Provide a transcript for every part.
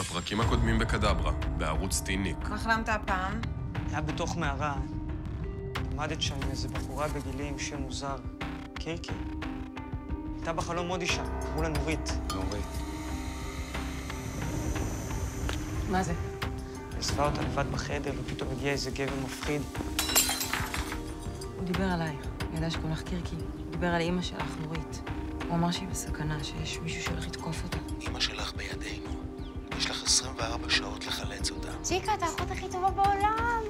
הפרקים הקודמים בקדברה, בערוץ טיניק. מה חלמת הפעם? היה בתוך מערה. עמדת שם עם איזה בחורה בגילי עם שם מוזר. קירקי. הייתה בחלום עוד אישה, קראו לה נורית. נורית. מה זה? עזבה אותה לבד בחדר, ופתאום הגיע איזה גבר מפחיד. הוא דיבר עלייך. הוא ידע שקוראים לך קירקי. הוא דיבר על אמא שלך, נורית. הוא אמר שהיא בסכנה, שיש מישהו שהולך לתקוף אותה. אמא שלך בידינו. יש לך 24 שעות לחלץ אותה. צ'יקה, אתה האחות הכי טובה בעולם.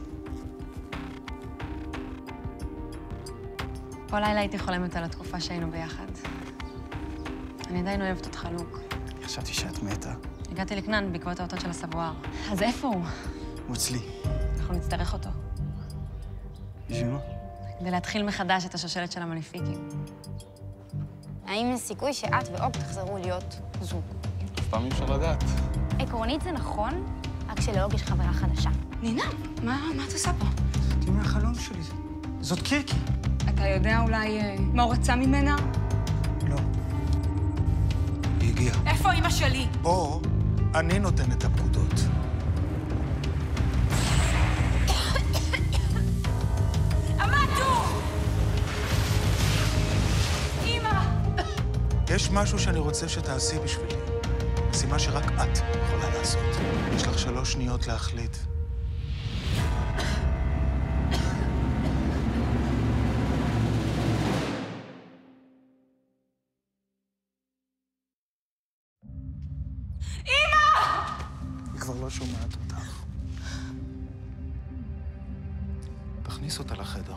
כל לילה הייתי חולמת על התקופה שהיינו ביחד. אני עדיין אוהבת אותך, לוק. חשבתי שאת מתה. הגעתי לקנן בעקבות האותות של הסבואר. אז איפה הוא? הוא אצלי. אנחנו נצטרך אותו. בשביל מה? כדי להתחיל מחדש את השושלת של המניפיקים. האם יש סיכוי שאת ואוג תחזרו להיות זוג? אף פעם אי אפשר לדעת. עקרונית זה נכון, רק שלאוג יש חברה חדשה. נינה, מה את עושה פה? תראי מהחלום שלי. זאת קירקי. אתה יודע אולי מה הוא רצה ממנה? לא. היא הגיעה. איפה אמא שלי? פה אני נותן את הפקודות. עמדו! אמא! יש משהו שאני רוצה שתעשי בשבילי. משימה שרק את יכולה לעשות. יש לך 3 שניות להחליט. היא כבר לא שומעת אותך. תכניס אותה לחדר.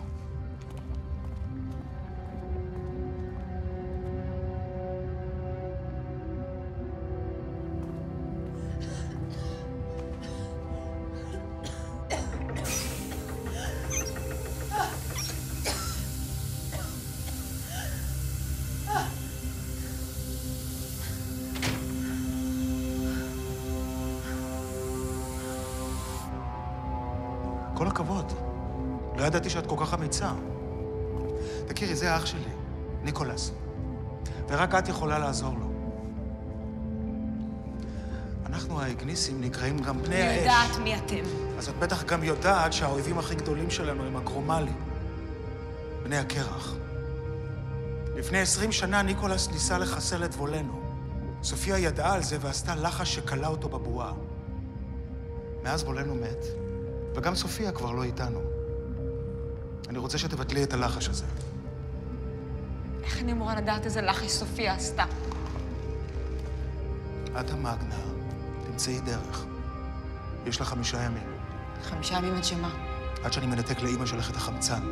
כל הכבוד. לא ידעתי שאת כל כך אמיצה. תכירי, זה האח שלי, ניקולס. ורק את יכולה לעזור לו. אנחנו האגניסים נקראים גם בני האש. אני יודעת מי אתם. אז את בטח גם יודעת שהאויבים הכי גדולים שלנו הם הגרומלים. בני הקרח. לפני 20 שנה ניקולס ניסה לחסל את וולנו. סופיה ידעה על זה ועשתה לחש שקלה אותו בבועה. מאז וולנו מת, וגם סופיה כבר לא איתנו. אני רוצה שתבטלי את הלחש הזה. איך אני אמורה לדעת איזה לחש סופיה עשתה? את המגנה, תמצאי דרך. יש לך 5 ימים. 5 ימים עד שמה? עד שאני מנתק לאמא שלך את החמצן.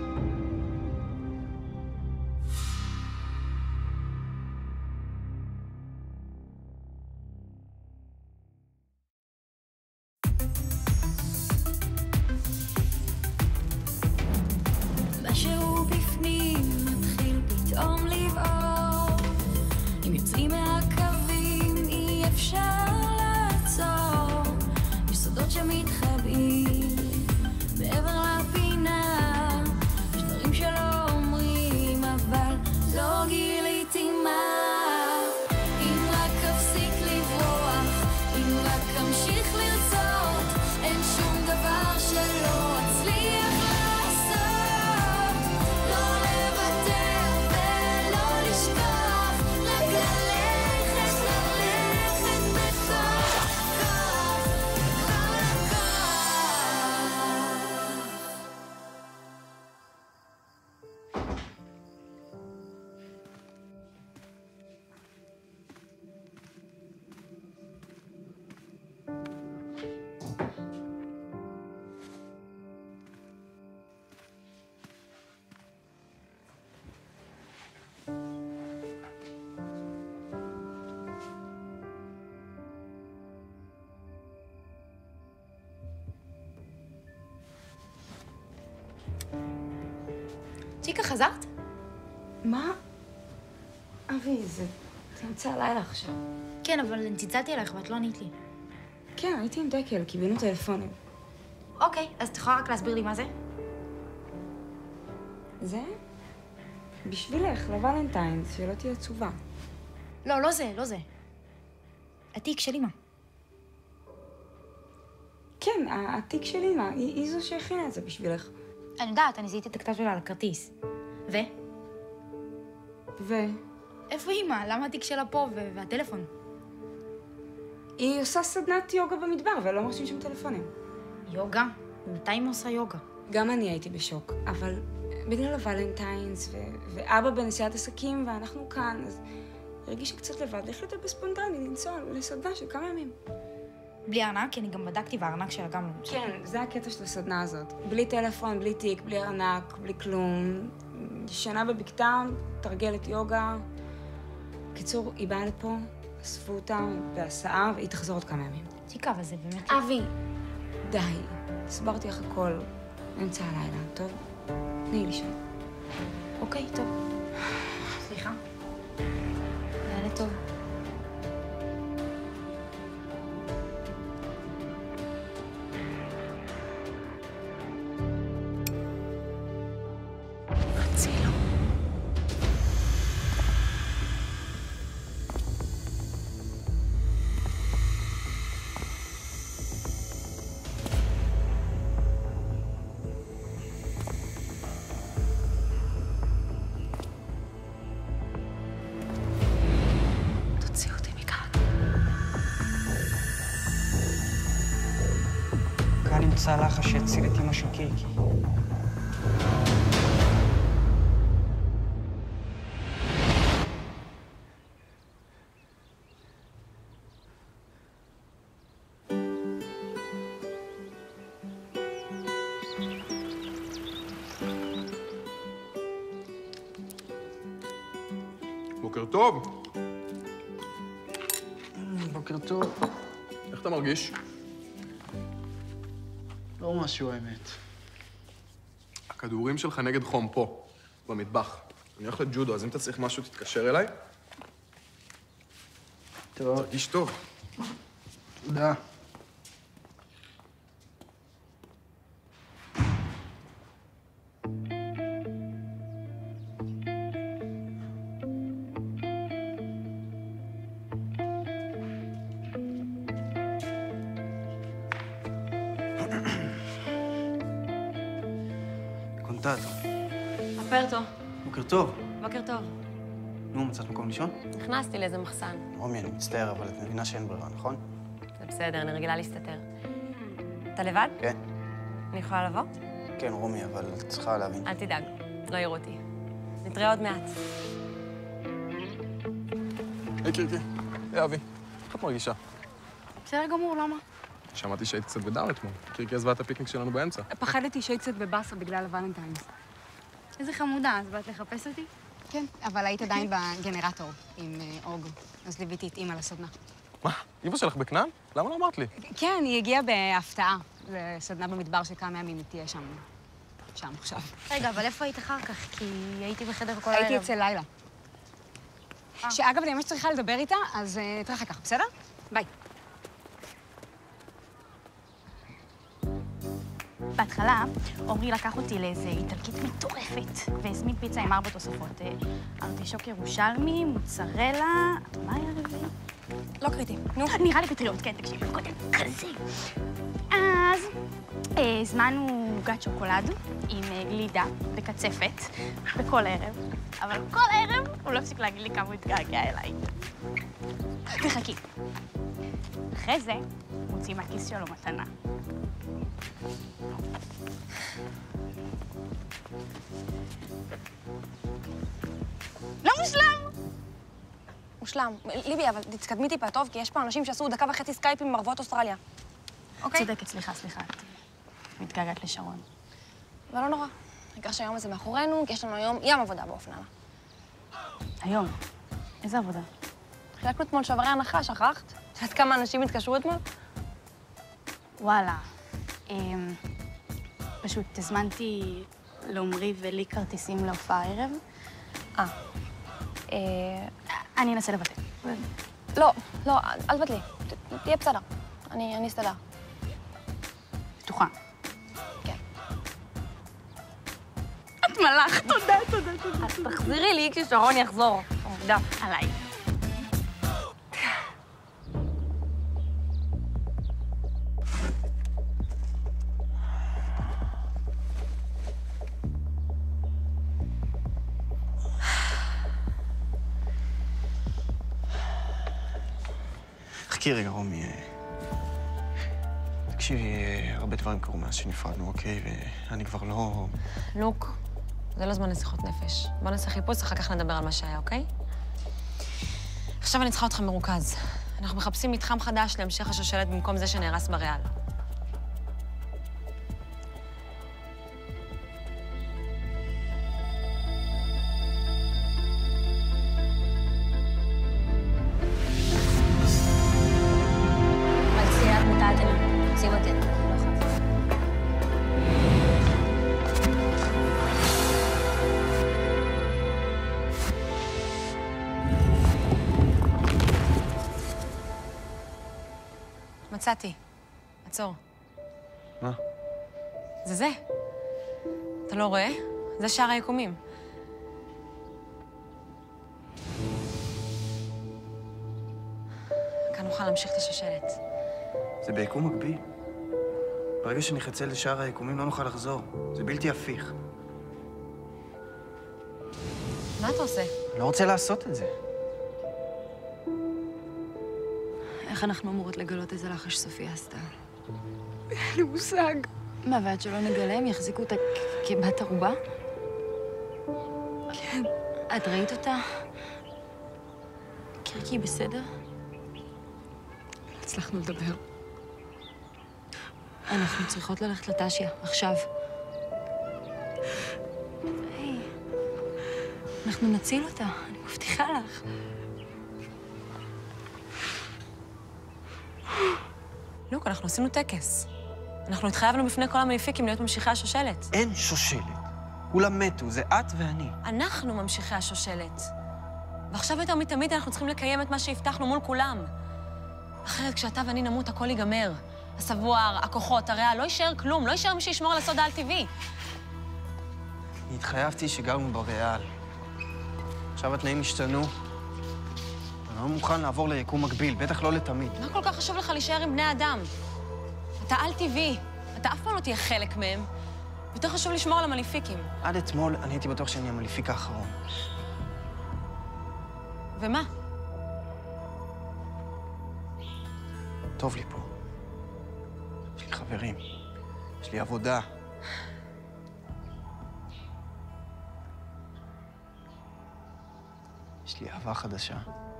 משהו בפנים מתחיל פתאום לבעור. אם יוצאים מהקווים אי אפשר לעצור. יש סודות שמתחבאים מעבר לפינה. יש דברים שלא אומרים אבל לא גיליתי מה. אם רק אפסיק לברוח, אם רק אמשיך לרצות, אין שום דבר שלא אצליח לעשות. לא לוותר ולא לשכוח, רק ללכת, ללכת בכוח, כוח, כל הכוח. צ'יקה, חזרת? מה? אבי, זה אמצע הלילה עכשיו. כן, אבל צלצלתי אלייך ואת לא ענית לי. כן, הייתי עם דקל, קיבלנו טלפונים. אוקיי, אז את יכולה רק להסביר לי מה זה? זה? בשבילך, לוולנטיינס, שלא תהיה עצובה. לא, לא זה, לא זה. התיק של אמא. כן, התיק של אמא, היא זו שהכינה את זה בשבילך. אני יודעת, אני זיהיתי את הכתב שלה על הכרטיס. איפה אמא? למה התיק שלה פה והטלפון? היא עושה סדנת יוגה במדבר, ולא מרשים שם טלפונים. יוגה? מתי אמא עושה יוגה? גם אני הייתי בשוק, אבל בגלל הוולנטיינס, ואבא בנסיעת עסקים, ואנחנו כאן, אז הרגישה קצת לבד, והחליטה בספונטני לנסוע לסדנה של כמה ימים. בלי ארנק? כי אני גם בדקתי והארנק שלה גם לא מוצא. כן, זה הקטע של הסדנה הזאת. בלי טלפון, בלי תיק, בלי ארנק, בלי כלום. שנה בבקתה, תרגלת יוגה. קיצור, היא באה לפה, אספו אותה בהסעה, והיא תחזור עוד כמה ימים. תיקה, אבל זה באמת... אבי, די. הסברתי לך הכל. אמצע הלילה, טוב? תני לישון. אוקיי, טוב. סליחה. לילה טוב. כאן נמצא לחש שיציל את אמא של קירקי. בוקר טוב. בוקר טוב. איך אתה מרגיש? לא משהו, האמת. הכדורים שלך נגד חום פה, במטבח. אני הולך לג'ודו, אז אם אתה צריך משהו, תתקשר אליי. טוב. תרגיש טוב. תודה. קונטטו. אפרטו. בוקר טוב. בוקר טוב. נו, מצאת מקום לישון? נכנסתי לאיזה מחסן. רומי, אני מצטער, אבל את מבינה שאין ברירה, נכון? זה בסדר, אני רגילה להסתתר. אתה לבד? כן. אני יכולה לבוא? כן, רומי, אבל את צריכה להבין. אל תדאג, לא יראו אותי. נתראה עוד מעט. היי, קירקי. היי, אבי. איך את מרגישה? בסדר גמור, למה? שמעתי שהיית קצת בדאון אתמול. קירקי עזבה את הפיקניק שלנו באמצע. פחדתי שהיית קצת בבאסה בגלל הוולנטיינס. איזה חמודה, אז באת לחפש אותי? כן, אבל היית עדיין בגנרטור עם אוג, אז ליוויתי את אמא לסדנה. מה? אמא שלך בכנען? למה לא אמרת לי? כן, היא הגיעה בהפתעה לסדנה במדבר של כמה ימים, היא תהיה שם עכשיו. רגע, אבל איפה היית אחר כך? כי הייתי בחדר כל הערב. הייתי אצל לילה. שאגב, אני ממש צריכה לדבר איתה, אז נתראה אחר כך, בסדר? ביי. בהתחלה, עומרי לקח אותי לאיזו איטלקית מטורפת, והזמין פיצה עם 4 תוספות. ארטישוק ירושלמי, מוצרלה, מה היה רביעי? לא קריטי. נו, נראה לי פטריות, כן, תקשיב, קודם כזה. אז הזמנו עוגת שוקולד עם גלידה וקצפת בכל ערב, אבל כל ערב הוא לא הפסיק להגיד לי כמה הוא התגעגע אליי. וחכי. אחרי זה, מוציא מהכיס שלו מתנה. לא מושלם! מושלם. ליבי, אבל תתקדמי טיפה טוב, כי יש פה אנשים שעשו 1.5 דקות סקייפ עם ערבות אוסטרליה. אוקיי? צודקת, סליחה, את מתגעגעת לשרון. אבל לא נורא. העיקר שהיום הזה מאחורינו, כי יש לנו היום ים עבודה באופנלה. היום? איזה עבודה? חילקנו אתמול שוברי הנחה, שכחת? את יודעת כמה אנשים התקשרו אתמול? וואלה. פשוט הזמנתי לעומרי ולי כרטיסים להופעה הערב. אני אנסה לבטל. לא, אל תבטלי. תהיה בסדר. אני אסתדר. בטוחה. כן. את מלאך, תודה. תחזירי לי כששרון יחזור. תודה. עליי. תחכי רגע, רומי. תקשיבי, הרבה דברים קרו מאז שנפרדנו, אוקיי? ואני כבר לא... לוק, זה לא זמן לשיחות נפש. בוא נעשה חיפוש, אחר כך נדבר על מה שהיה, אוקיי? עכשיו אני צריכה אותך מרוכז. אנחנו מחפשים מתחם חדש להמשך השושלת במקום זה שנהרס בריאל. מצאתי. עצור. מה? זה. אתה לא רואה? זה שער היקומים. כאן נוכל להמשיך את השושלת. זה ביקום מקביל. ברגע שנחצה לשער היקומים לא נוכל לחזור. זה בלתי הפיך. מה אתה עושה? אני לא רוצה לעשות את זה. איך אנחנו אמורות לגלות איזה לחש סופיה עשתה? אין לי מושג. מה, ועד שלא נגלה, הם יחזיקו אותה כבת ערובה? כן. את ראית אותה? קירקי, בסדר? הצלחנו לדבר. אנחנו צריכות ללכת לטשיה, עכשיו. היי, אנחנו נציל אותה, אני מבטיחה לך. לוק, אנחנו עשינו טקס. אנחנו התחייבנו בפני כל המניפיקים להיות ממשיכי השושלת. אין שושלת. כולם מתו, זה את ואני. אנחנו ממשיכי השושלת. ועכשיו יותר מתמיד אנחנו צריכים לקיים את מה שהבטחנו מול כולם. אחרת כשאתה ואני נמות, הכל ייגמר. הסבואר, הכוחות, הריאה, לא יישאר כלום, לא יישאר מי שישמור על הסוד העל-טבעי. אני התחייבתי שגרנו בריאל. עכשיו התנאים השתנו. אני לא מוכן לעבור ליקום מקביל, בטח לא לתמיד. מה כל כך חשוב לך להישאר עם בני אדם? אתה על-טבעי, אתה אף פעם לא תהיה חלק מהם. יותר חשוב לשמור על המניפיקים. עד אתמול אני הייתי בטוח שאני המניפיק האחרון. ומה? טוב לי פה. יש לי חברים, יש לי עבודה. יש לי אהבה חדשה.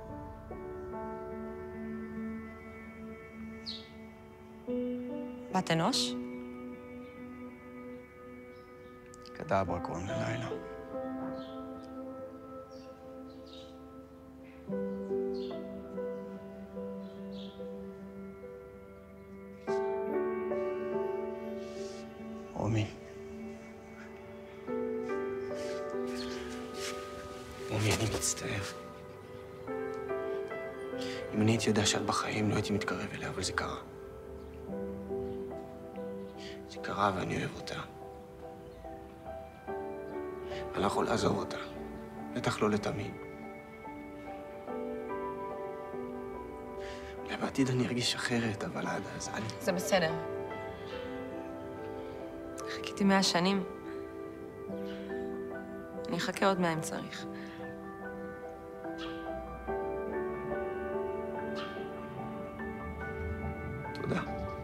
בת אנוש? קדברה קוראים ללילה. רומי. רומי, אני מצטער. אם אני הייתי יודע שאת בחיים, לא הייתי מתקרב אליה, אבל זה קרה. זה קרה ואני אוהב אותה. אני לא יכול לעזוב אותה. בטח לא לתמיד. אולי בעתיד אני ארגיש אחרת, אבל עד אז אני... זה בסדר. חיכיתי 100 שנים. אני אחכה עוד 100 אם צריך. תודה.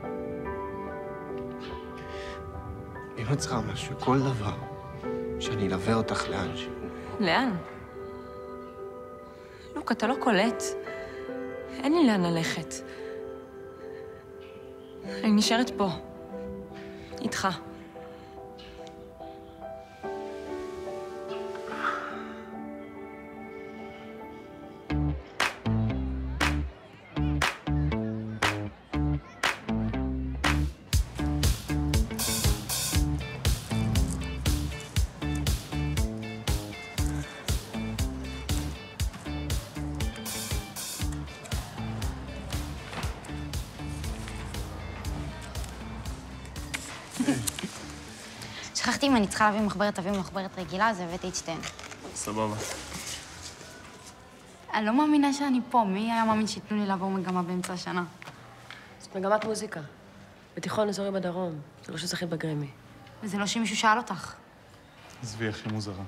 אם את צריכה משהו, כל דבר, שאני אלווה אותך לאנשהו. לאן? לוק, אתה לא קולט. אין לי לאן ללכת. אני נשארת פה. איתך. שכחתי אם אני צריכה להביא מחברת אבי ומחברת רגילה, אז הבאתי את שתיהן. סבבה. אני לא מאמינה שאני פה. מי היה מאמין שייתנו לי לעבור מגמה באמצע השנה? זאת מגמת מוזיקה. בתיכון אזורי בדרום. זה לא שזכית בגרמי. וזה לא שמישהו שאל אותך. עזבי, הכי מוזרה.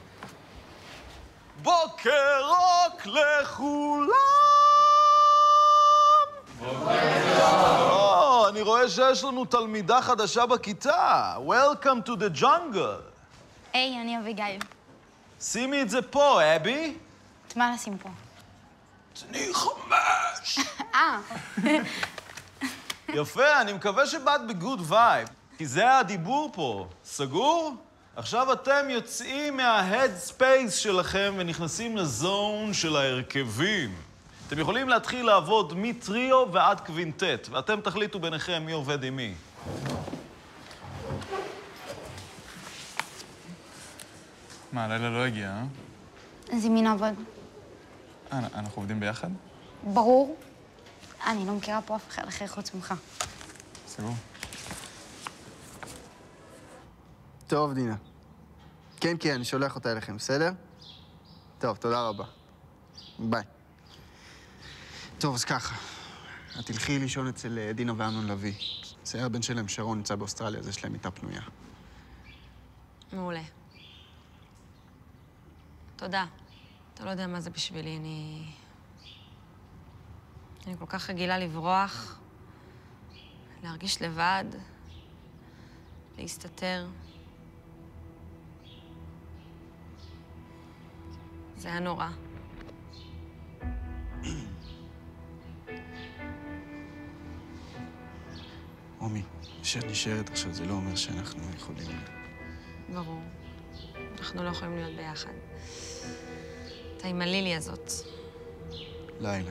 בוקר רוק לכולם! אני רואה שיש לנו תלמידה חדשה בכיתה. Welcome to the jungle. היי, אני אביגיל. שימי את זה פה, אבי. את מה לשים פה? תני 5. אה. יפה, אני מקווה שבאת בגוד וייב, כי זה הדיבור פה. סגור? עכשיו אתם יוצאים מההד ספייס שלכם ונכנסים לזון של ההרכבים. אתם יכולים להתחיל לעבוד מטריו ועד קווינטט, ואתם תחליטו ביניכם מי עובד עם מי. מה, הלילה לא הגיע, אה? אז עם מי נעבוד? אנחנו עובדים ביחד? ברור. אני לא מכירה פה אף אחד אחר חוץ ממך. סגור. טוב, דינה. כן, אני שולח אותה אליכם, בסדר? טוב, תודה רבה. ביי. טוב, אז ככה. את תלכי לישון אצל דינה ואמנון לביא. זה הבן שלהם, שרון, נמצא באוסטרליה, אז יש להם מיטה פנויה. מעולה. תודה. אתה לא יודע מה זה בשבילי, אני כל כך רגילה לברוח, להרגיש לבד, להסתתר. זה היה נורא. רומי, שאת נשארת עכשיו, זה לא אומר שאנחנו יכולים... ברור. אנחנו לא יכולים להיות ביחד. אתה עם הלילי הזאת. לילה.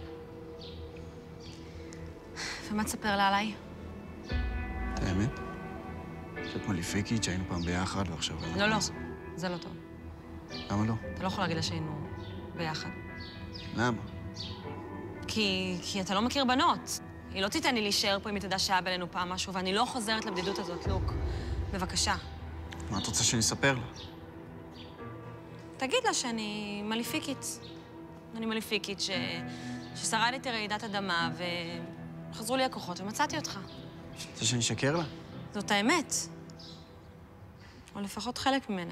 ומה תספר לה עליי? את האמת? שאת מליפיקית, שהיינו פעם ביחד ועכשיו... לא, זה לא טוב. למה לא? אתה לא יכול להגיד לה שהיינו ביחד. למה? כי אתה לא מכיר בנות. היא לא תיתן לי להישאר פה אם היא תדע שהיה בינינו פעם משהו, ואני לא חוזרת לבדידות הזאת, לוק. בבקשה. מה את רוצה שאני אספר לה? תגיד לה שאני מליפיקית. אני מליפיקית ששרדתי רעידת אדמה וחזרו לי הכוחות ומצאתי אותך. רוצה שאני אשקר לה? זאת האמת. או לפחות חלק ממנה.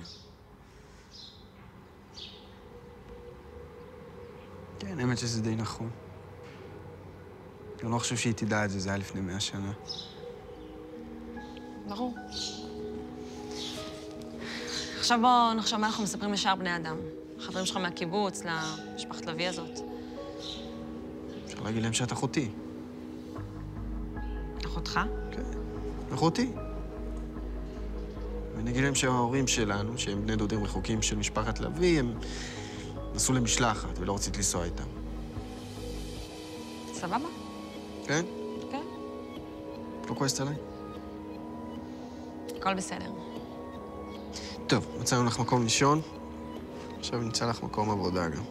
כן, האמת שזה די נכון. אני לא חושב שהיא תדע את זה, זה היה לפני 100 שנה. ברור. עכשיו בואו נחשוב מה אנחנו מספרים לשאר בני אדם. החברים שלך מהקיבוץ, למשפחת לביא הזאת. אפשר להגיד להם שאת אחותי. אחותך? כן, אחותי. ונגיד להם שההורים שלנו, שהם בני דודים רחוקים של משפחת לביא, הם נסעו למשלחת ולא רצית לנסוע איתם. סבבה? כן? כן. לא כועסת עליי? הכל בסדר. טוב, מצאנו לך מקום לישון, עכשיו נמצא לך מקום עבודה גם.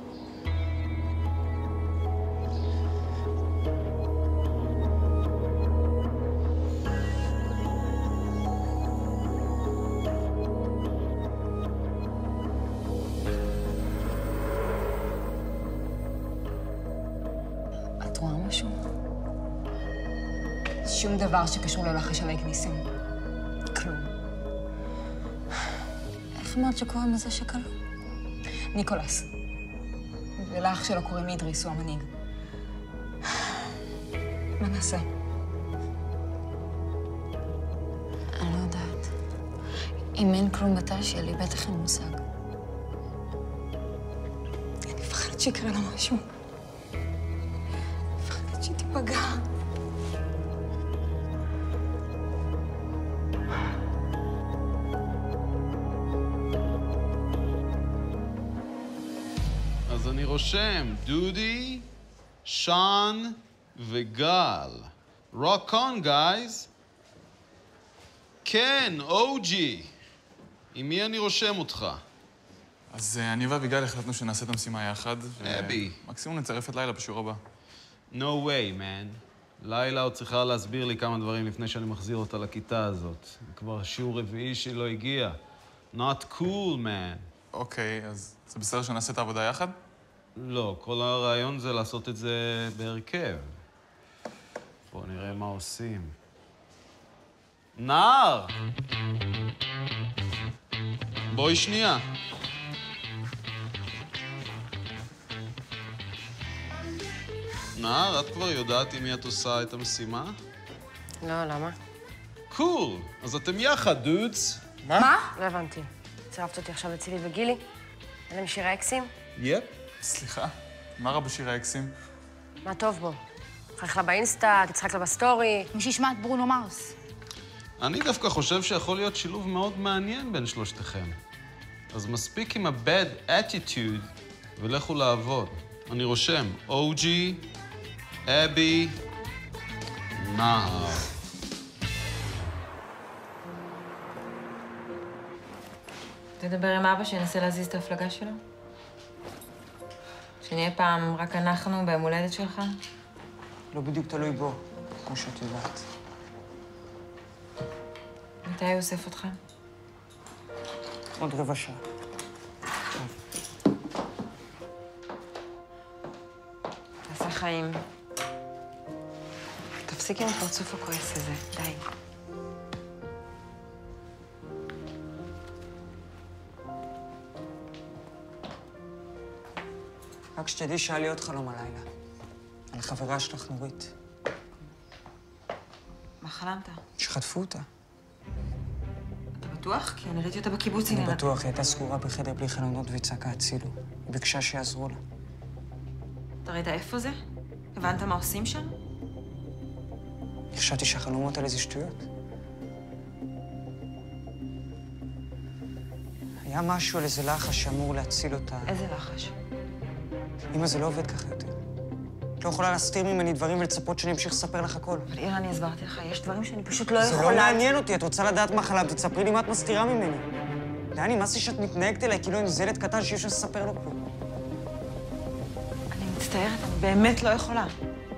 את רואה משהו? שום דבר שקשור ללחש עלי כניסים. כלום. איך אמרת שקוראים לזה שקלו? ניקולס. ולאח שלו קוראים אידריס, הוא המנהיג. מה נעשה? אני לא יודעת. אם אין כלום בתא שלי, בטח אין מושג. אני מפחדת שיקרה לה משהו. מפחדת שהיא תיפגע. אז אני רושם, דודי, שון וגל. Rock on, guys. כן, אוג'י. עם מי אני רושם אותך? אז אני ואביגיל החלטנו שנעשה את המשימה יחד. אבי. מקסימום נצרף את לילה בשיעור הבא. No way, man. לילה עוד צריכה להסביר לי כמה דברים לפני שאני מחזיר אותה לכיתה הזאת. כבר שיעור רביעי שהיא לא הגיעה. Not cool, man. אוקיי, אז זה בסדר שנעשה את העבודה יחד? לא, כל הרעיון זה לעשות את זה בהרכב. בואו נראה מה עושים. נער! בואי שנייה. נער, את כבר יודעת עם מי את עושה את המשימה? לא, למה? קול! אז אתם יחד, דודס. מה? לא הבנתי. צירפת אותי עכשיו לצילי וגילי? אלה משיר האקסים? יפ. סליחה, מה רע בשיר האקסים? מה טוב בו? תצחק לה באינסטה, תצחק לה בסטורי. מי שישמע את ברונו מרס. אני דווקא חושב שיכול להיות שילוב מאוד מעניין בין שלושתכם. אז מספיק עם ה-bad attitude ולכו לעבוד. אני רושם, אוג'י, אבי, נהר. תדבר עם אבא שינסה להזיז את ההפלגה שלו? שנהיה פעם רק אנחנו ביום הולדת שלך? לא בדיוק תלוי בו, כמו שאת יודעת. מתי הוא אוסף אותך? עוד רבע שעה. תעשה חיים. תפסיק עם הפרצוף הכועס הזה, די. רק שתדעי שהיה לי עוד חלום הלילה. על החברה שלך, נורית. מה חלמת? שחטפו אותה. אתה בטוח? כי אני ראיתי אותה בקיבוץ. אני בטוח, היא הייתה סגורה בחדר בלי חלונות והצעקה הצילו. היא ביקשה שיעזרו לה. אתה ראית איפה זה? הבנת מה עושים שם? חשבתי שהחלומות האלה זה שטויות. היה משהו על איזה לחש שאמור להציל אותה. איזה לחש? אמא, זה לא עובד ככה יותר. את לא יכולה להסתיר ממני דברים ולצפות שאני אמשיך לספר לך הכל. אבל אירה, אני הסברתי לך, יש דברים שאני פשוט לא יכולה... זה לא מעניין אותי, את רוצה לדעת מה חלמת, תספרי לי מה את מסתירה ממני. דני, מה זה שאת מתנהגת אליי כאילו אני זלת קטן שאי אפשר לספר לו כלום? אני מצטערת, אני באמת לא יכולה.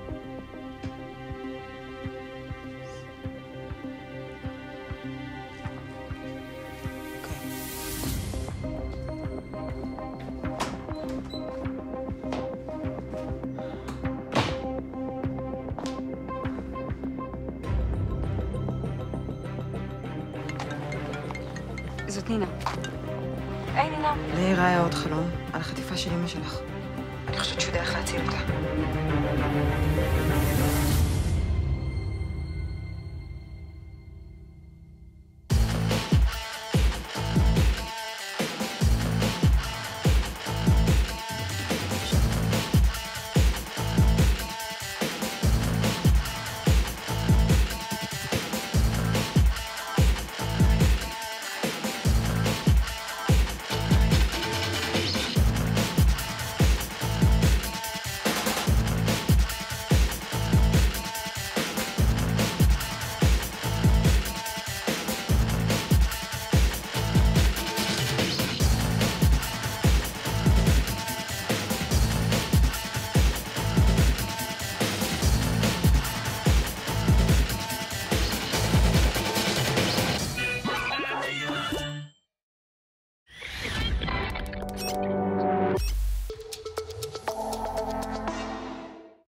זאת נינה. היי, נינה. לאירה היה עוד חלום על החטיפה של אמא שלך. אני חושבת שהוא יודע איך להציל אותה.